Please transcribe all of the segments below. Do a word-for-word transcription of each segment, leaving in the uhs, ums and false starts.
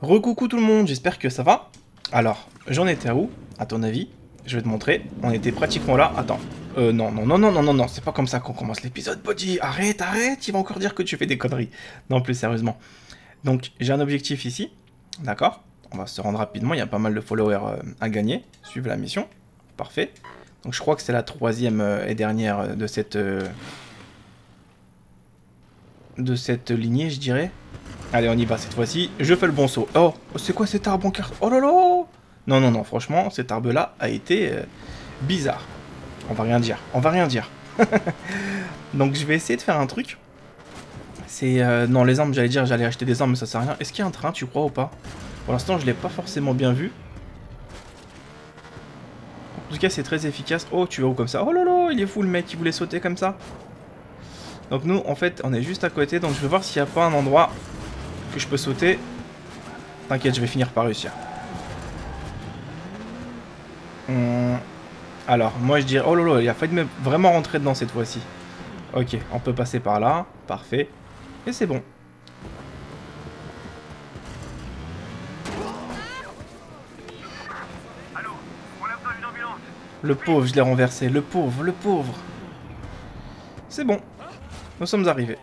Recoucou tout le monde, j'espère que ça va. Alors, j'en étais à où, à ton avis? Je vais te montrer. On était pratiquement là. Attends. Euh, non, non, non, non, non, non, non, c'est pas comme ça qu'on commence l'épisode, Bodhi. Arrête, arrête, il va encore dire que tu fais des conneries. Non, plus sérieusement. Donc, j'ai un objectif ici. D'accord? On va se rendre rapidement, il y a pas mal de followers euh, à gagner. Suivre la mission. Parfait. Donc, je crois que c'est la troisième euh, et dernière de cette... Euh, de cette lignée, je dirais. Allez, on y va cette fois-ci. Je fais le bon saut. Oh, c'est quoi cet arbre en carte? Oh là là! Non, non, non, franchement, cet arbre-là a été euh, bizarre. On va rien dire. On va rien dire. Donc, je vais essayer de faire un truc. C'est... Euh, non, les armes, j'allais dire, j'allais acheter des armes, mais ça sert à rien. Est-ce qu'il y a un train, tu crois, ou pas? Pour l'instant, je l'ai pas forcément bien vu. En tout cas, c'est très efficace. Oh, tu vas où comme ça? Oh là là, il est fou, le mec, il voulait sauter comme ça. Donc, nous, en fait, on est juste à côté. Donc, je vais voir s'il n'y a pas un endroit que je peux sauter. T'inquiète, je vais finir par réussir. Hum, alors, moi je dirais... Oh lolo, il a failli me vraiment rentrer dedans cette fois-ci. Ok, on peut passer par là. Parfait. Et c'est bon. Le pauvre, je l'ai renversé. Le pauvre, le pauvre. C'est bon. Nous sommes arrivés.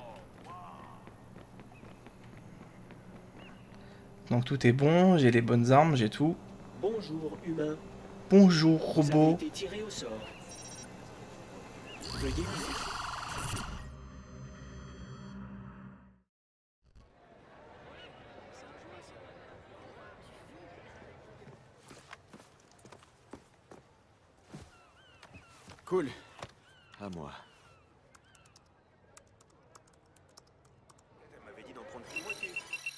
Donc tout est bon, j'ai les bonnes armes, j'ai tout. Bonjour, humain. Bonjour, robot. Vous avez été tiré au sort. Veuillez... Cool. À moi. Elle m'avait dit d'en prendre une moitié.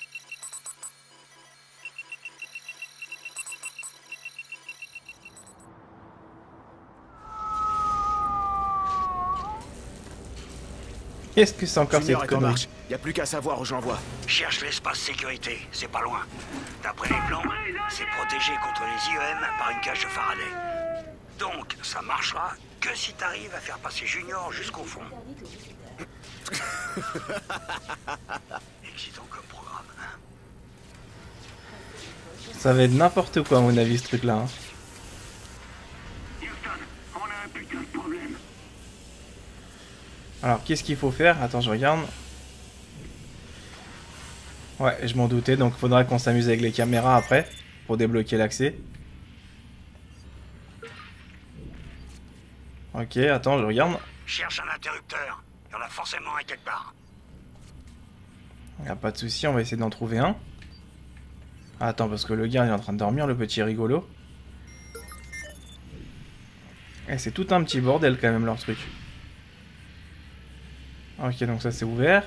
Qu'est-ce que c'est encore Junior cette est en connerie? marche. Y a plus qu'à savoir où je l'envoie. Cherche l'espace sécurité, c'est pas loin. D'après les plans, c'est protégé contre les I E M par une cage de Faraday. Donc, ça marchera que si t'arrives à faire passer Junior jusqu'au fond. Excitant comme programme, hein. Ça va être n'importe quoi à mon avis ce truc là. Hein. On a un putain de problème. Alors qu'est-ce qu'il faut faire? Attends, je regarde. Ouais, je m'en doutais, donc faudra qu'on s'amuse avec les caméras après pour débloquer l'accès. Ok, attends, je regarde. Cherche un interrupteur. Il y en a forcément un quelque part. Y a pas de souci, on va essayer d'en trouver un. Attends, parce que le gars il est en train de dormir, le petit rigolo. Et c'est tout un petit bordel quand même leur truc. Ok, donc ça c'est ouvert.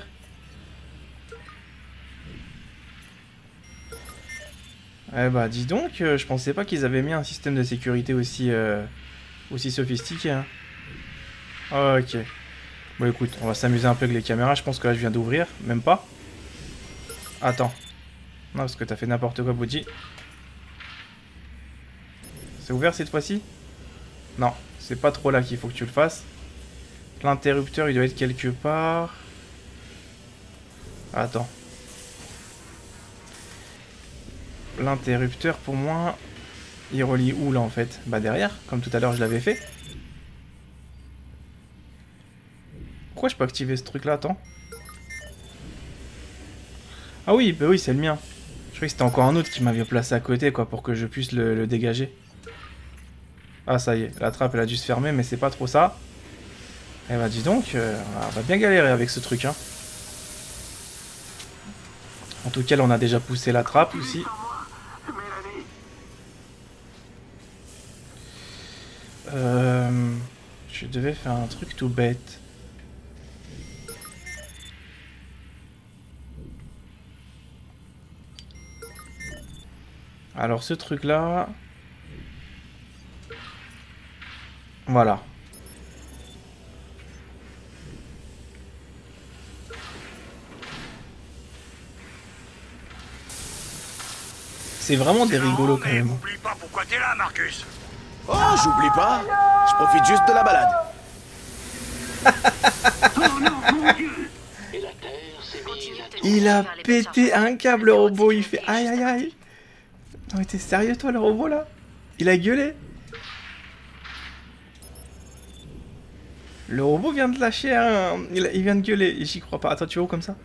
Eh bah dis donc, euh, je pensais pas qu'ils avaient mis un système de sécurité aussi, euh, aussi sophistiqué. Hein. Ok. Bon écoute, on va s'amuser un peu avec les caméras, je pense que là je viens d'ouvrir, même pas. Attends. Non, parce que t'as fait n'importe quoi, Bodhi. C'est ouvert cette fois-ci? Non, c'est pas trop là qu'il faut que tu le fasses. L'interrupteur, il doit être quelque part. Attends. L'interrupteur, pour moi, il relie où, là, en fait? Bah, derrière, comme tout à l'heure, je l'avais fait. Pourquoi je peux activer ce truc-là? Attends. Ah oui, bah oui, c'est le mien. Je croyais que c'était encore un autre qui m'avait placé à côté, quoi, pour que je puisse le, le dégager. Ah, ça y est, la trappe, elle a dû se fermer, mais c'est pas trop ça. Eh bah, dis donc, euh, on va bien galérer avec ce truc, hein. En tout cas, là, on a déjà poussé la trappe aussi. Euh, je devais faire un truc tout bête. Alors ce truc là... Voilà. C'est vraiment des rigolos quand même. Oublie pas pourquoi t'es là, Marcus. Oh, j'oublie pas. Je profite juste de la balade. Oh non, mon Dieu. Et la Terre s'est mise à Il a pété un câble, le robot. Il fait aïe aïe aïe. Non mais t'es sérieux toi, le robot là? Il a gueulé. Le robot vient de lâcher un... Il, il vient de gueuler. J'y crois pas. Attends, tu vois où comme ça?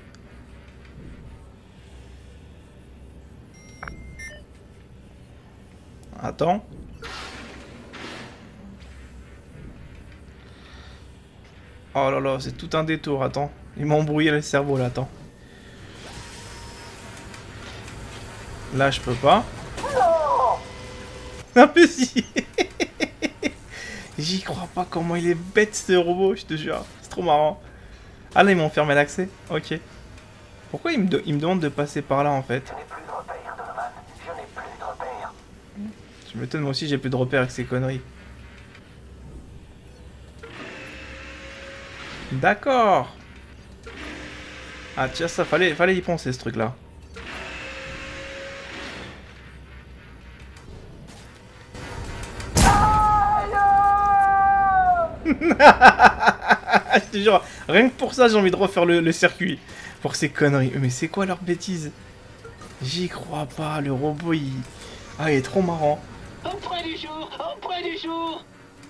Attends. Oh là là, c'est tout un détour, attends. Il m'a embrouillé le cerveau là, attends. Là, je peux pas. Non mais si. J'y crois pas comment il est bête ce robot, je te jure. C'est trop marrant. Ah là, ils m'ont fermé l'accès. Ok. Pourquoi il me, de... il me demande de passer par là en fait? Je m'étonne, moi aussi j'ai plus de repères avec ces conneries. D'accord. Ah tiens, ça fallait, fallait y penser ce truc là. Je te jure, rien que pour ça j'ai envie de refaire le, le circuit. Pour ces conneries. Mais c'est quoi leur bêtise? J'y crois pas, le robot il... Ah il est trop marrant. Au point du jour, au point du jour.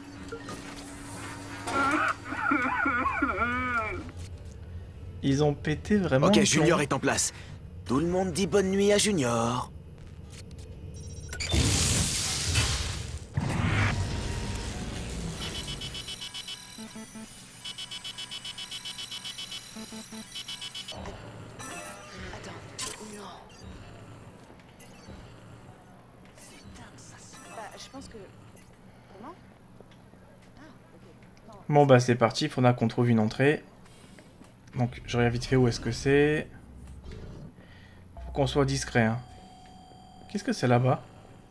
Ils ont pété vraiment. Ok, Junior est en place. Tout le monde dit bonne nuit à Junior. Bon bah c'est parti, il faudra qu'on trouve une entrée. Donc je regarde vite fait où est-ce que c'est. Faut qu'on soit discret. Hein. Qu'est-ce que c'est là-bas?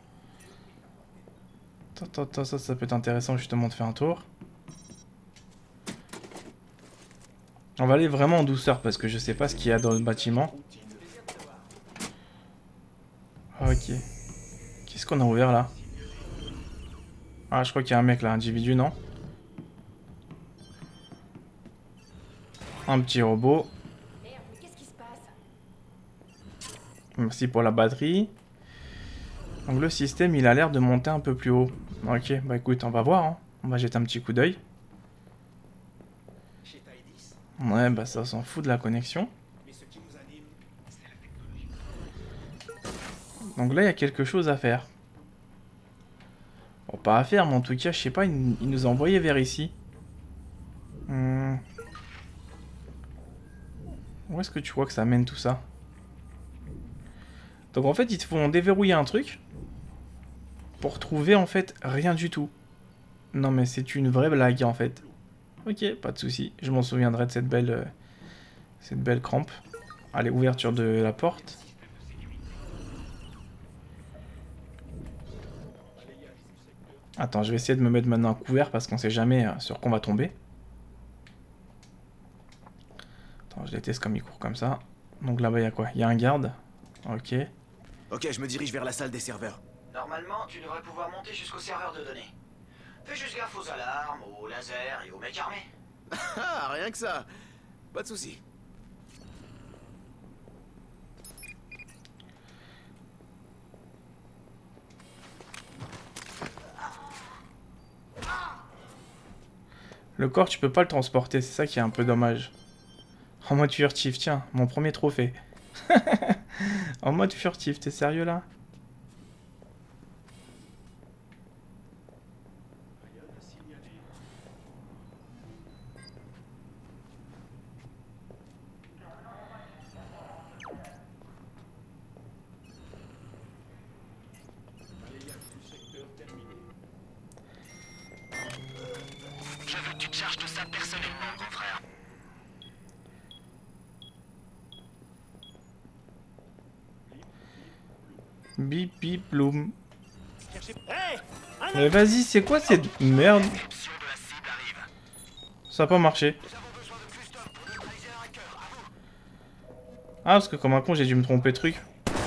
Attends, attends, ça, ça peut être intéressant justement de faire un tour. On va aller vraiment en douceur parce que je sais pas ce qu'il y a dans le bâtiment. Ok. Qu'est-ce qu'on a ouvert là? Ah je crois qu'il y a un mec là, un individu, non? Un petit robot. Merci pour la batterie. Donc le système, il a l'air de monter un peu plus haut. Ok, bah écoute, on va voir. Hein. On va jeter un petit coup d'œil. Ouais, bah ça s'en fout de la connexion. Donc là, il y a quelque chose à faire. Bon, pas à faire, mais en tout cas, je sais pas, il, il nous a envoyé vers ici. Hmm. Où est-ce que tu vois que ça mène tout ça? Donc en fait, ils te font déverrouiller un truc pour trouver en fait rien du tout. Non mais c'est une vraie blague en fait. Ok, pas de souci. Je m'en souviendrai de cette belle, euh, cette belle crampe. Allez, ouverture de la porte. Attends, je vais essayer de me mettre maintenant un couvert parce qu'on sait jamais euh, sur quoi on va tomber. Je déteste comme il court comme ça. Donc là-bas, il y a quoi? Il y a un garde. Ok. Ok, je me dirige vers la salle des serveurs. Normalement, tu devrais pouvoir monter jusqu'au serveur de données. Fais juste gaffe aux alarmes, aux lasers et aux mecs armés. Ah, rien que ça. Pas de soucis. Le corps, tu peux pas le transporter. C'est ça qui est un peu dommage. En mode furtif, tiens, mon premier trophée. En mode furtif, t'es sérieux là? Je veux que tu te charges de ça personnellement, grand frère. Bip bip bloum. Mais vas-y, c'est quoi cette merde? Ça a pas marché. Ah, parce que comme un con, j'ai dû me tromper de truc.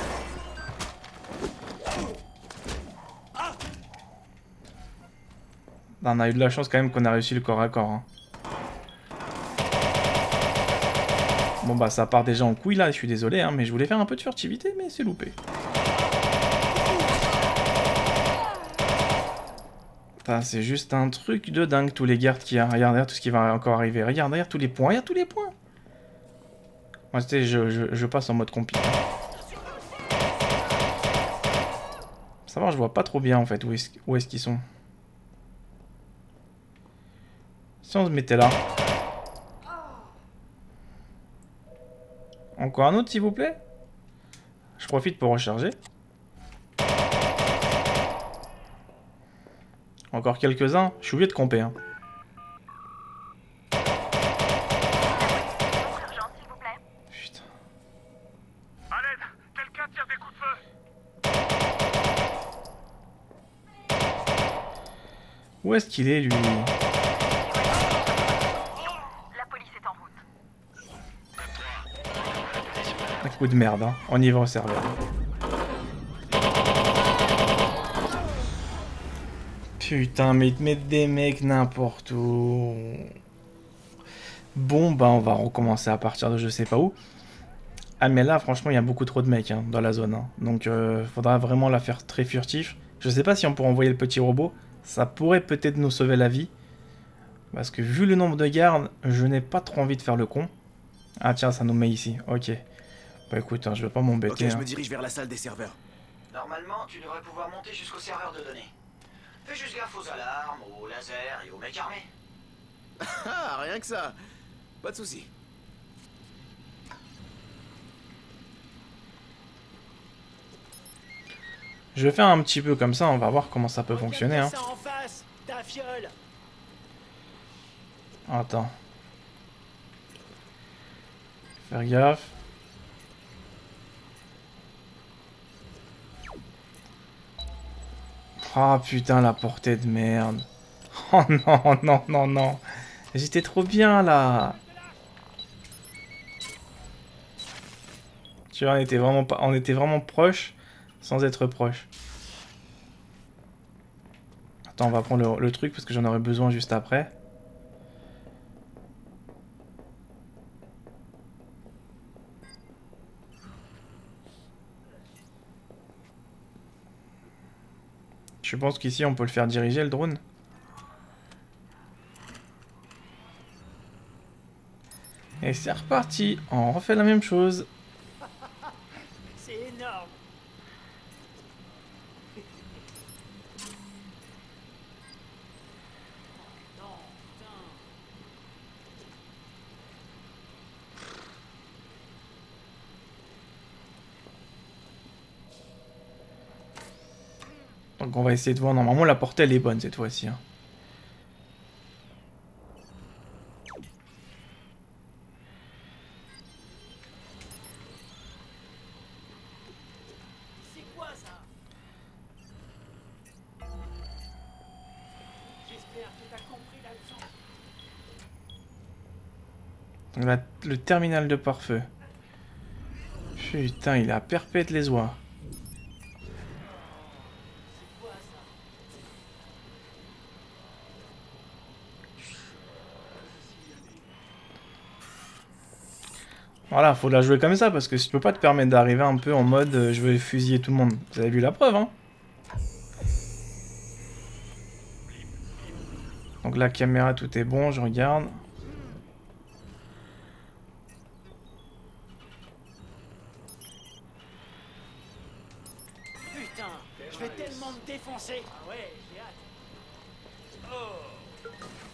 On a eu de la chance quand même qu'on a réussi le corps à corps. Hein. Bon bah ça part déjà en couille là, je suis désolé, hein, mais je voulais faire un peu de furtivité, mais c'est loupé. C'est juste un truc de dingue, tous les gardes qui a. Regarde, regarde tout ce qui va encore arriver. Regarde, regarde tous les points, regarde tous les points. Moi, tu sais, je, je, je passe en mode compi. Ça va, je vois pas trop bien en fait où est-ce où est-ce qu'ils sont. Si on se mettait là. Encore un autre, s'il vous plaît. Je profite pour recharger. Encore quelques-uns. Je suis obligé de camper. Hein. Putain. À l'aide, quelqu'un tire des coups de feu. Où est-ce qu'il est, lui? La police est en route. Un coup de merde, hein. On y va au serveur. Putain, mais ils te mettent des mecs n'importe où. Bon, bah on va recommencer à partir de je sais pas où. Ah mais là, franchement, il y a beaucoup trop de mecs hein, dans la zone. Hein. Donc, euh, faudra vraiment la faire très furtif. Je sais pas si on pourrait envoyer le petit robot. Ça pourrait peut-être nous sauver la vie. Parce que vu le nombre de gardes, je n'ai pas trop envie de faire le con. Ah tiens, ça nous met ici. Ok. Bah écoute, hein, je vais pas m'embêter. Ok, je hein. me dirige vers la salle des serveurs. Normalement, tu devrais pouvoir monter jusqu'au serveur de données. Fais juste gaffe aux alarmes, aux lasers et aux mecs armés. Ah, rien que ça. Pas de soucis. Je vais faire un petit peu comme ça, on va voir comment ça peut fonctionner. Hein. Ça en face, ta fiole. Attends. Faire gaffe. Oh putain, la portée de merde. Oh non, non, non, non. J'étais trop bien là. Tu vois, on était vraiment pas, on était vraiment proche sans être proche. Attends, on va prendre le, le truc parce que j'en aurai besoin juste après. Je pense qu'ici on peut le faire diriger le drone. Et c'est reparti, on refait la même chose. C'est énorme. Donc on va essayer de voir, normalement la portée elle est bonne cette fois-ci. Hein. C'est quoi ça? J'espère que t'as compris la leçon. Donc là, le terminal de pare-feu. Putain, il est à perpète les oies. Voilà, faut la jouer comme ça, parce que tu peux pas te permettre d'arriver un peu en mode euh, je vais fusiller tout le monde. Vous avez vu la preuve, hein? Donc la caméra, tout est bon, je regarde. Putain, je vais tellement me défoncer. Ah ouais, j'ai hâte. Oh.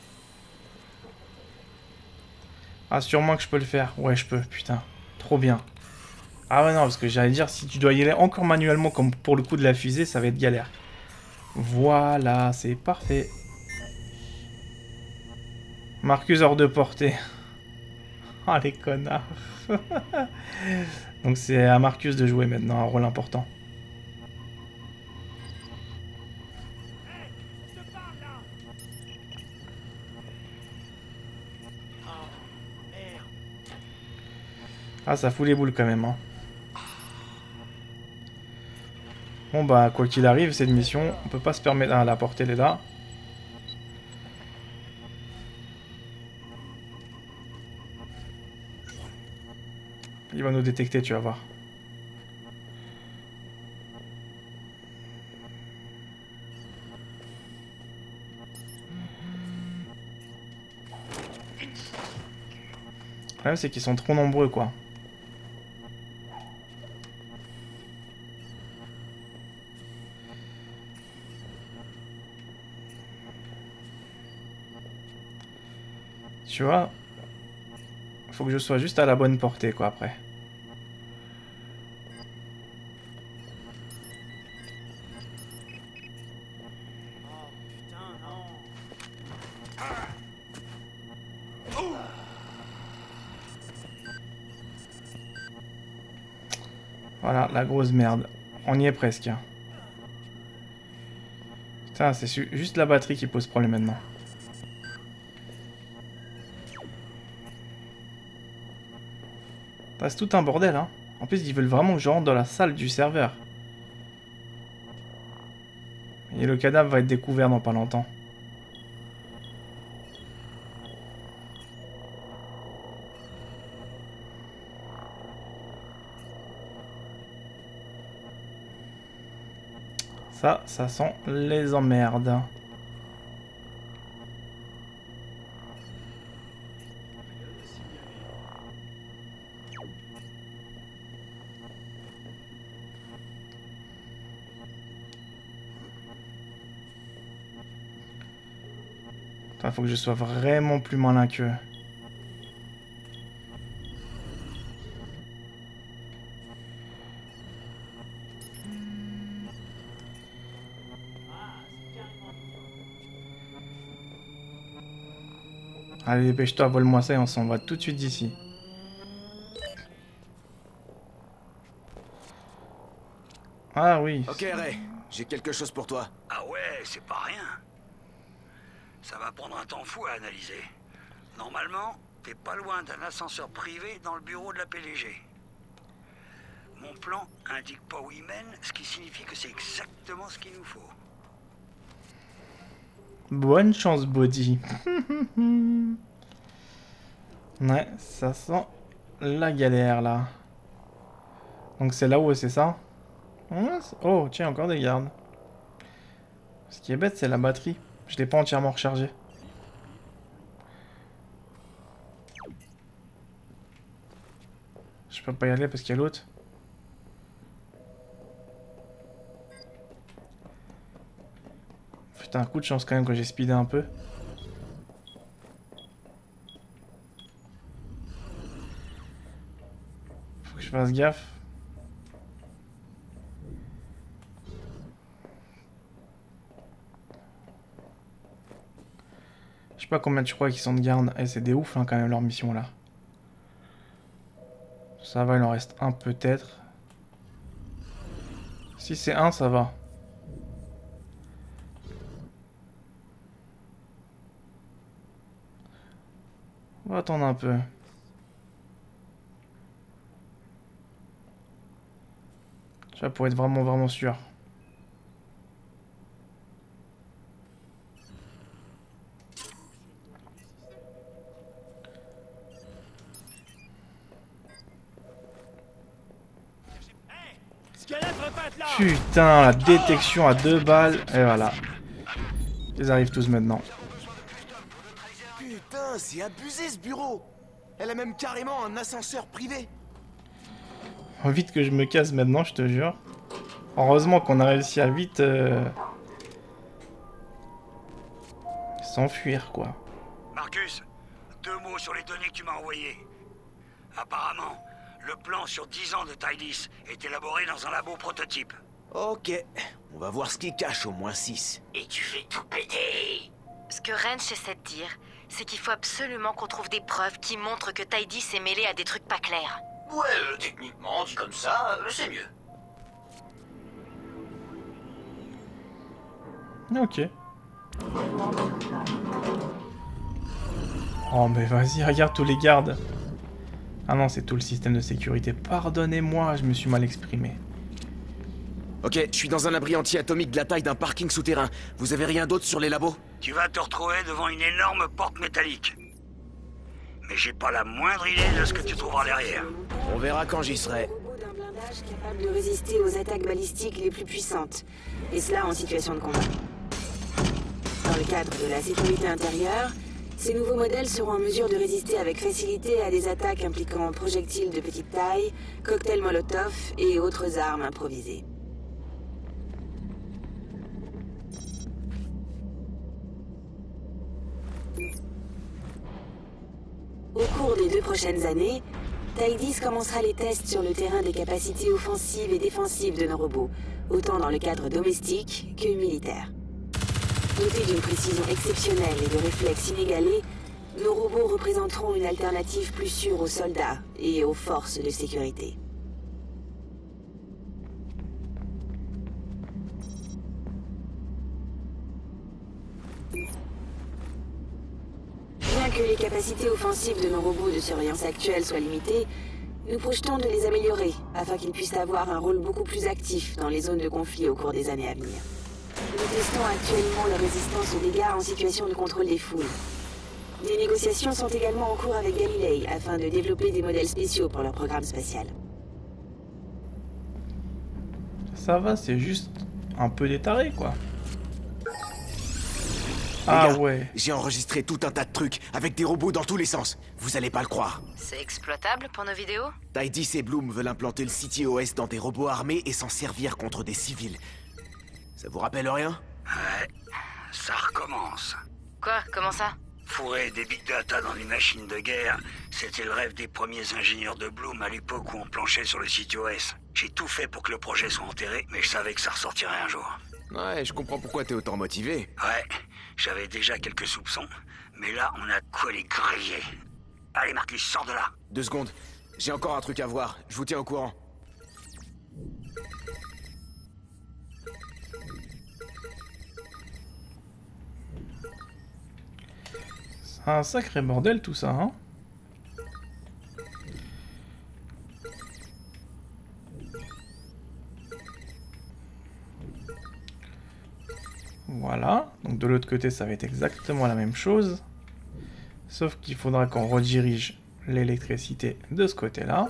Ah, sûrement que je peux le faire. Ouais, je peux, putain. Trop bien. Ah ouais, non, parce que j'allais dire, si tu dois y aller encore manuellement, comme pour le coup de la fusée, ça va être galère. Voilà, c'est parfait. Marcus hors de portée. Ah, les connards. Donc c'est à Marcus de jouer maintenant, un rôle important. Ah, ça fout les boules quand même. Hein. Bon bah, quoi qu'il arrive, cette mission, on peut pas se permettre... Ah, la portée, elle est là. va nous détecter, tu vas voir. Le problème, c'est qu'ils sont trop nombreux, quoi. Tu vois, faut que je sois juste à la bonne portée, quoi, après. Oh putain, non. Voilà, la grosse merde. On y est presque. Putain, c'est juste la batterie qui pose problème maintenant. C'est tout un bordel, hein. En plus, ils veulent vraiment que je rentre dans la salle du serveur. Et le cadavre va être découvert dans pas longtemps. Ça, ça sent les emmerdes. Il faut que je sois vraiment plus malin qu'eux. Allez, dépêche-toi, vole-moi ça et on s'en va tout de suite d'ici. Ah oui. Ok, Ray, j'ai quelque chose pour toi. Ah ouais, c'est pas rien. Ça va prendre un temps fou à analyser. Normalement, t'es pas loin d'un ascenseur privé dans le bureau de la P D G. Mon plan indique pas où il mène, ce qui signifie que c'est exactement ce qu'il nous faut. Bonne chance, Body. Ouais, ça sent la galère, là. Donc c'est là où c'est ça? Oh, tiens, encore des gardes. Ce qui est bête, c'est la batterie. Je l'ai pas entièrement rechargé. Je peux pas y aller parce qu'il y a l'autre. Putain, un coup de chance quand même que j'ai speedé un peu. Faut que je fasse gaffe. Je sais pas combien tu crois qu'ils sont de garde. Eh, c'est des ouf hein, quand même leur mission là. Ça va, il en reste un peut-être. Si c'est un, ça va. On va attendre un peu. Ça pour être vraiment vraiment sûr. Putain, la détection à deux balles. Et voilà. Ils arrivent tous maintenant. Putain, c'est abusé ce bureau. Elle a même carrément un ascenseur privé. Faut vite que je me casse maintenant, je te jure. Heureusement qu'on a réussi à vite euh... s'enfuir, quoi. Marcus, deux mots sur les données que tu m'as envoyées. Apparemment, le plan sur dix ans de Tidis est élaboré dans un labo prototype. Ok, on va voir ce qu'il cache au moins six. Et tu fais tout péter. Ce que Wrench essaie de dire, c'est qu'il faut absolument qu'on trouve des preuves qui montrent que Tidis s'est mêlé à des trucs pas clairs. Ouais, euh, techniquement, dit comme ça, euh, c'est mieux. Ok. Oh mais vas-y, regarde tous les gardes. Ah non, c'est tout le système de sécurité. Pardonnez-moi, je me suis mal exprimé. Ok, je suis dans un abri anti-atomique de la taille d'un parking souterrain. Vous avez rien d'autre sur les labos? Tu vas te retrouver devant une énorme porte métallique. Mais j'ai pas la moindre idée de ce que tu trouveras derrière. On verra quand j'y serai. Robot d'un blindage capable de résister aux attaques balistiques les plus puissantes. Et cela en situation de combat. Dans le cadre de la sécurité intérieure, ces nouveaux modèles seront en mesure de résister avec facilité à des attaques impliquant projectiles de petite taille, cocktails Molotov et autres armes improvisées. Au cours des deux prochaines années, Taïdis commencera les tests sur le terrain des capacités offensives et défensives de nos robots, autant dans le cadre domestique que militaire. Dotés d'une précision exceptionnelle et de réflexes inégalés, nos robots représenteront une alternative plus sûre aux soldats et aux forces de sécurité. Bien que les capacités offensives de nos robots de surveillance actuels soient limitées, nous projetons de les améliorer afin qu'ils puissent avoir un rôle beaucoup plus actif dans les zones de conflit au cours des années à venir. Nous testons actuellement leur résistance aux dégâts en situation de contrôle des foules. Des négociations sont également en cours avec Galilei afin de développer des modèles spéciaux pour leur programme spatial. Ça va, c'est juste un peu détaré, quoi. Les Ah gars, ouais. J'ai enregistré tout un tas de trucs avec des robots dans tous les sens. Vous allez pas le croire. C'est exploitable pour nos vidéos? Taïdis et Bloom veulent implanter le C T O S dans des robots armés et s'en servir contre des civils. Ça vous rappelle rien? Ouais, ça recommence. Quoi? Comment ça? Fourrer des big data dans une machine de guerre, c'était le rêve des premiers ingénieurs de Bloom à l'époque où on planchait sur le C T O S. J'ai tout fait pour que le projet soit enterré, mais je savais que ça ressortirait un jour. Ouais, je comprends pourquoi t'es autant motivé. Ouais, j'avais déjà quelques soupçons, mais là on a de quoi les griller. Allez Marcus, sors de là. Deux secondes, j'ai encore un truc à voir. Je vous tiens au courant. C'est un sacré bordel tout ça, hein. Voilà, donc de l'autre côté ça va être exactement la même chose. Sauf qu'il faudra qu'on redirige l'électricité de ce côté-là.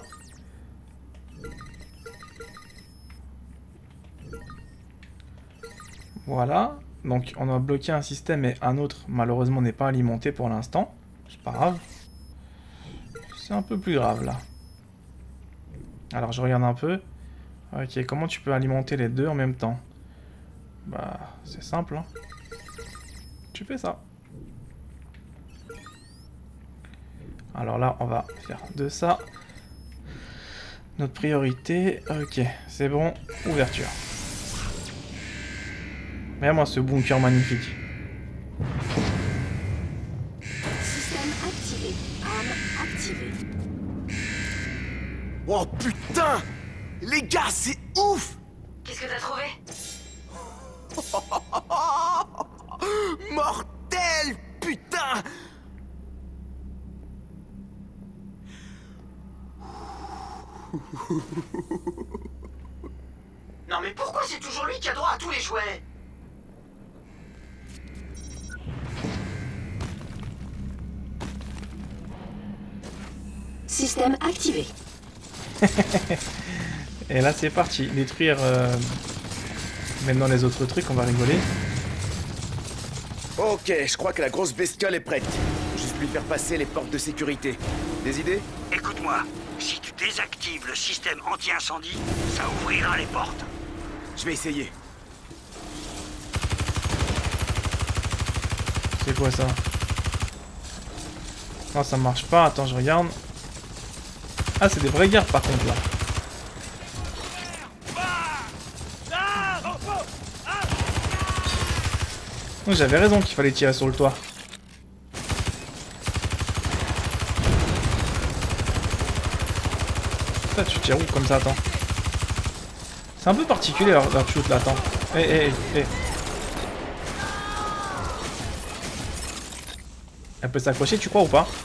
Voilà, donc on a bloqué un système et un autre malheureusement n'est pas alimenté pour l'instant. C'est pas grave. C'est un peu plus grave là. Alors je regarde un peu. Ok, comment tu peux alimenter les deux en même temps? Bah, c'est simple, hein. Tu fais ça. Alors là, on va faire de ça. Notre priorité, ok, c'est bon, ouverture. Regarde-moi ce bunker magnifique. Système activé. Arme activée. Oh putain! Les gars, c'est ouf! Qu'est-ce que t'as trouvé? Mortel! Putain! Non mais pourquoi c'est toujours lui qui a droit à tous les jouets? Système activé. Et là, c'est parti. Détruire euh, maintenant les autres trucs, on va rigoler. Ok, je crois que la grosse bestiole est prête. Faut juste lui faire passer les portes de sécurité. Des idées? Écoute-moi, si tu désactives le système anti-incendie, ça ouvrira les portes. Je vais essayer. C'est quoi ça? Non, ça marche pas. Attends, je regarde. Ah, c'est des vraies gardes par contre là. Oh, j'avais raison qu'il fallait tirer sur le toit. Ça, tu tires où comme ça? Attends. C'est un peu particulier leur, leur shoot là. Attends. Eh, eh, eh. Elle peut s'accrocher, tu crois ou pas?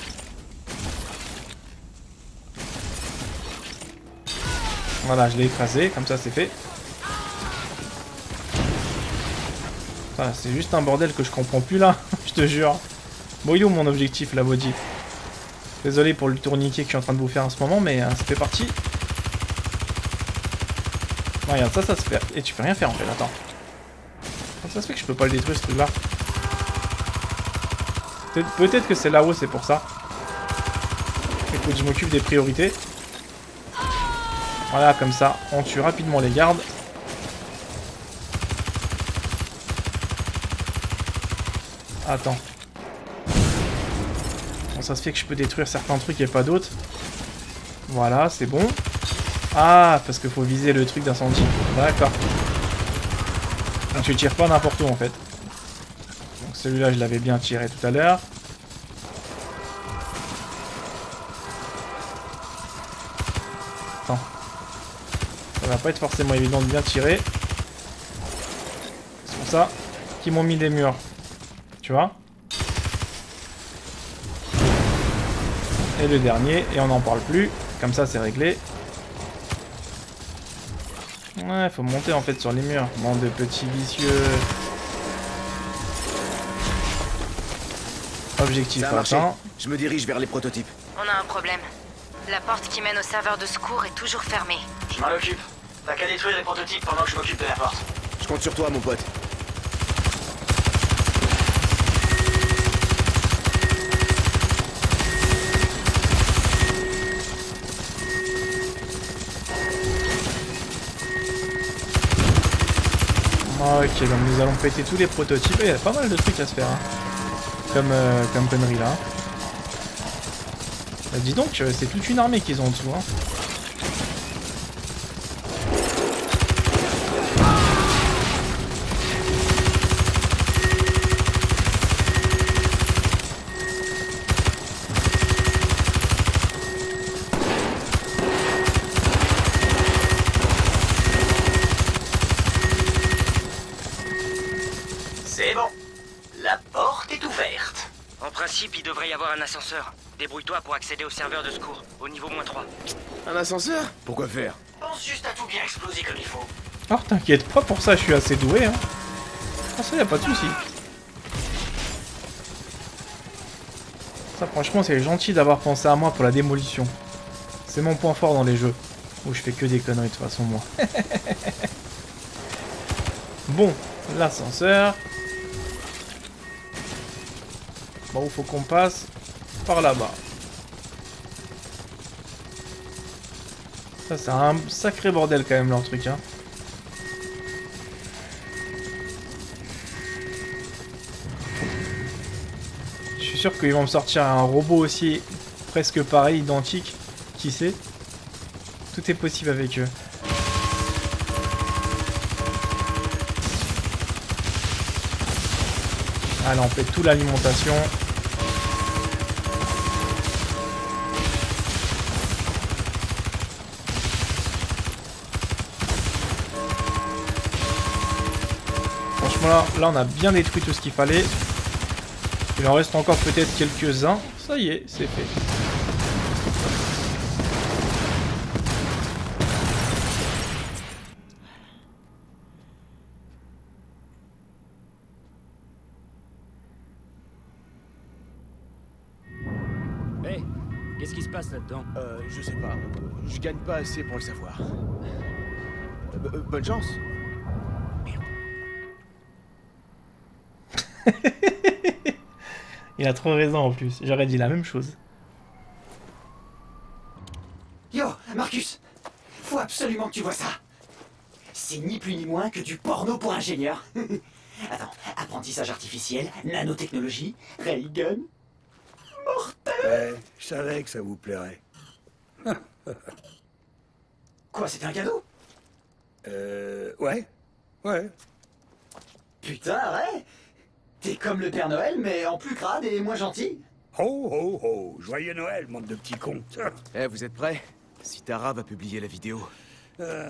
Voilà, je l'ai écrasé, comme ça c'est fait. Voilà, c'est juste un bordel que je comprends plus là, je te jure. Bon, il est où mon objectif, la body? Désolé pour le tourniquet que je suis en train de vous faire en ce moment, mais euh, ça fait partie. Non, regarde, ça, ça se fait. Et tu peux rien faire en fait, attends. Comment ça se fait que je peux pas le détruire ce truc là? Peut-être peut-être que c'est là-haut, c'est pour ça. Écoute, je m'occupe des priorités. Voilà, comme ça, on tue rapidement les gardes. Attends. Bon, ça se fait que je peux détruire certains trucs et pas d'autres. Voilà, c'est bon. Ah, parce qu'il faut viser le truc d'incendie. D'accord. Donc tu tires pas n'importe où en fait. Donc celui-là, je l'avais bien tiré tout à l'heure. Attends. Ça va pas être forcément évident de bien tirer. C'est pour ça qu'ils m'ont mis des murs. Tu vois? Et le dernier, et on n'en parle plus. Comme ça, c'est réglé. Ouais, faut monter en fait sur les murs. Bande de petits vicieux. Objectif atteint. Je me dirige vers les prototypes. On a un problème. La porte qui mène au serveur de secours est toujours fermée. Je m'en occupe. T'as qu'à détruire les prototypes pendant que je m'occupe de la porte. Je compte sur toi, mon pote. Ok, donc nous allons péter tous les prototypes. Il y a pas mal de trucs à se faire. Hein. Comme, euh, comme connerie là. Bah, dis donc, c'est toute une armée qu'ils ont en dessous. Hein. C'est bon. La porte est ouverte. En principe, il devrait y avoir un ascenseur. Débrouille-toi pour accéder au serveur de secours, au niveau moins trois. Un ascenseur? Pourquoi faire? Pense juste à tout bien exploser comme il faut. Alors t'inquiète pas, pour ça je suis assez doué. Hein. Ah, ça y a pas de souci. Ça franchement c'est gentil d'avoir pensé à moi pour la démolition. C'est mon point fort dans les jeux. Où je fais que des conneries de toute façon moi. Bon, l'ascenseur. Bon, il faut qu'on passe par là-bas. Ça, c'est un sacré bordel quand même leur truc, hein. Je suis sûr qu'ils vont me sortir un robot aussi presque pareil, identique. Qui sait? Tout est possible avec eux. Allez, on fait tout l'alimentation. Franchement là, là on a bien détruit tout ce qu'il fallait. Il en reste encore peut-être quelques-uns. Ça y est, c'est fait. Hey, qu'est-ce qui se passe là-dedans? Euh, je sais pas. Je gagne pas assez pour le savoir. Euh, euh, bonne chance. Il a trop raison en plus. J'aurais dit la même chose. Yo, Marcus, faut absolument que tu vois ça. C'est ni plus ni moins que du porno pour ingénieurs. Attends, apprentissage artificiel, nanotechnologie, raygun. Mortel. Ouais, je savais que ça vous plairait. Quoi, c'était un cadeau? Euh... Ouais. Ouais. Putain, ouais. T'es comme le Père Noël, mais en plus crade et moins gentil. Ho, ho, ho. Joyeux Noël, bande de petits cons. Eh, vous êtes prêts? Sitara va publier la vidéo. Euh...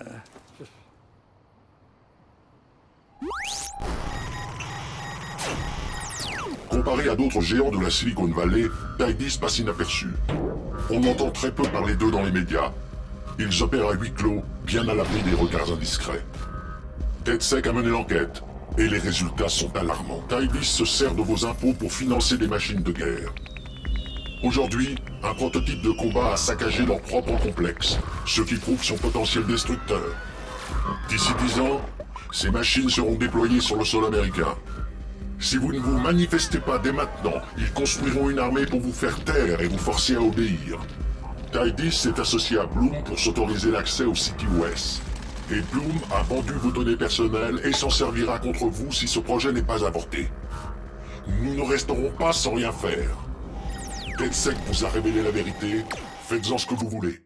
Comparé à d'autres géants de la Silicon Valley, Tidis passe inaperçu. On entend très peu parler d'eux dans les médias. Ils opèrent à huis clos, bien à l'abri des regards indiscrets. TedSec a mené l'enquête, et les résultats sont alarmants. Tidis se sert de vos impôts pour financer des machines de guerre. Aujourd'hui, un prototype de combat a saccagé leur propre complexe, ce qui prouve son potentiel destructeur. D'ici dix ans, ces machines seront déployées sur le sol américain. Si vous ne vous manifestez pas dès maintenant, ils construiront une armée pour vous faire taire et vous forcer à obéir. Tidis s'est associé à Bloom pour s'autoriser l'accès au City O S. Et Bloom a vendu vos données personnelles et s'en servira contre vous si ce projet n'est pas avorté. Nous ne resterons pas sans rien faire. DedSec vous a révélé la vérité, faites-en ce que vous voulez.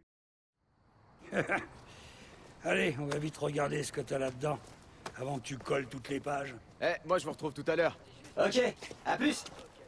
Allez, on va vite regarder ce que t'as là-dedans, avant que tu colles toutes les pages. Eh, moi je vous retrouve tout à l'heure. Ok, à plus.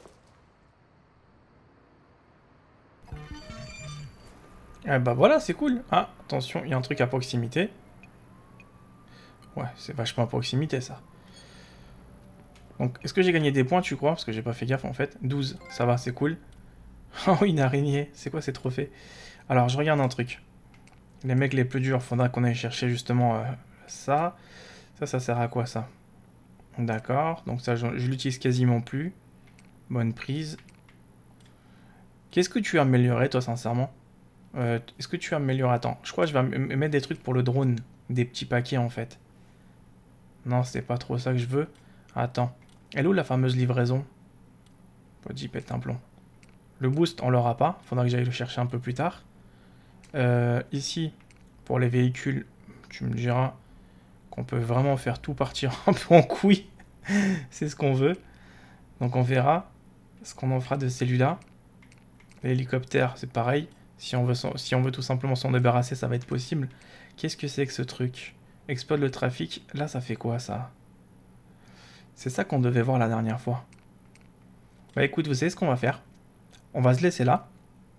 Eh bah voilà, c'est cool. Ah, attention, il y a un truc à proximité. Ouais, c'est vachement à proximité, ça. Donc, est-ce que j'ai gagné des points, tu crois? Parce que j'ai pas fait gaffe, en fait. douze, ça va, c'est cool. Oh, une araignée. C'est quoi ces trophées? Alors, je regarde un truc. Les mecs les plus durs, faudra qu'on aille chercher, justement, euh, ça. Ça, ça sert à quoi, ça? D'accord. Donc, ça, je, je l'utilise quasiment plus. Bonne prise. Qu'est-ce que tu as amélioré, toi, sincèrement? euh, Est-ce que tu as amélioré? Attends, je crois que je vais mettre des trucs pour le drone. Des petits paquets, en fait. Non, c'est pas trop ça que je veux. Attends. Elle est où la fameuse livraison? Body pète un plomb. Le boost, on l'aura pas. Faudra que j'aille le chercher un peu plus tard. Euh, ici, pour les véhicules, tu me diras qu'on peut vraiment faire tout partir un peu en couille. C'est ce qu'on veut. Donc on verra ce qu'on en fera de celui-là. L'hélicoptère, c'est pareil. Si on veut, si on veut tout simplement s'en débarrasser, ça va être possible. Qu'est-ce que c'est que ce truc? Exploite le trafic. Là, ça fait quoi, ça? C'est ça qu'on devait voir la dernière fois. Bah écoute, vous savez ce qu'on va faire? On va se laisser là.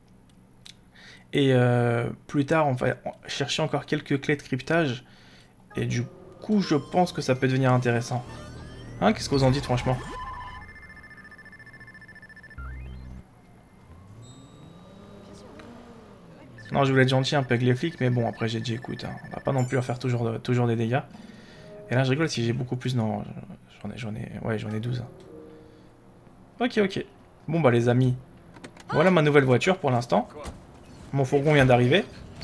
Et euh, plus tard, on va chercher encore quelques clés de cryptage. Et du coup, je pense que ça peut devenir intéressant. Hein, qu'est-ce que vous en dites, franchement? Non, je voulais être gentil un peu avec les flics, mais bon, après j'ai dit, écoute, hein, on va pas non plus leur faire toujours, toujours des dégâts. Et là, je rigole si j'ai beaucoup plus. Non, j'en ai, j'en ai, ouais, j'en ai douze. Ok, ok. Bon, bah, les amis, voilà ma nouvelle voiture pour l'instant. Mon fourgon vient d'arriver.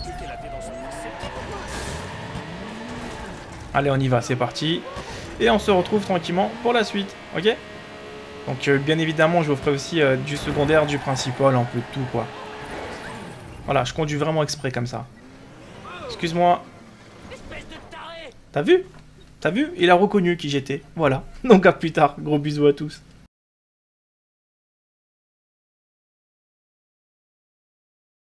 Allez, on y va, c'est parti. Et on se retrouve tranquillement pour la suite, ok? Donc, euh, bien évidemment, je vous ferai aussi euh, du secondaire, du principal, un peu de tout, quoi. Voilà, je conduis vraiment exprès comme ça. Excuse-moi. T'as vu? T'as vu? Il a reconnu qui j'étais. Voilà. Donc à plus tard. Gros bisous à tous.